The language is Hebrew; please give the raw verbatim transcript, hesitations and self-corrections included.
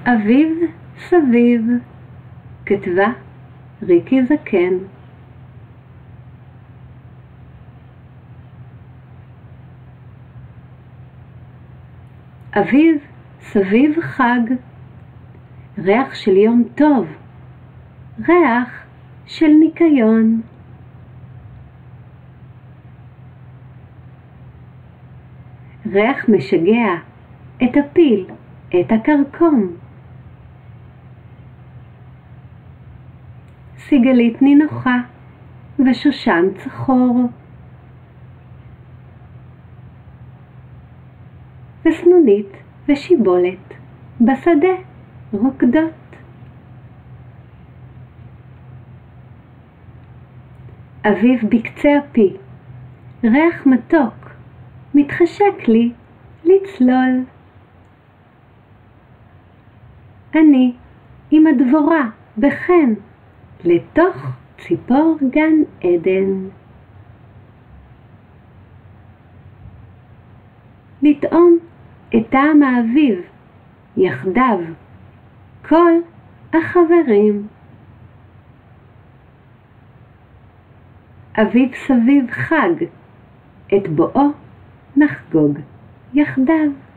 אביב סביב, כתבה ריקי זקן. אביב סביב חג, ריח של יום טוב, ריח של ניקיון. ריח משגע את הפיל, את הקרקום. סיגלית נינוחה ושושן צחור. וסנונית ושיבולת בשדה רוקדות. אביב בקצה הפי, ריח מתוק, מתחשק לי לצלול. אני עם הדבורה בחן, לתוך ציפור גן עדן. לטעום את טעם האביב, יחדיו, כל החברים. אביב סביב חג, את בואו נחגוג יחדיו.